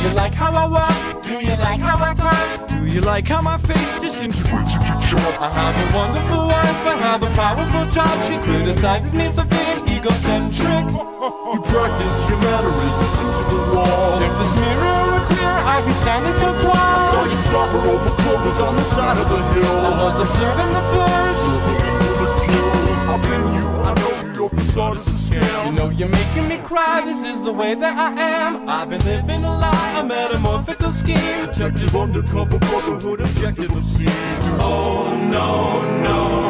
you like how I walk? Do you like how I talk? Do you like how my face disintegrates into chalk? I have a wonderful wife, I have a powerful job. She criticizes me for being egocentric. You practice your mannerisms into the wall. If this mirror were clear, I'd be standing so tall. Saw you slobber over clovers on the side of the hill. I was observing the birds. I've been you, I know you, your facade is a scam. You know you're making me cry, this is the way that I am. I've been living a lie, a metamorphical scheme. Detective undercover brotherhood, objective obscene. Oh no, no.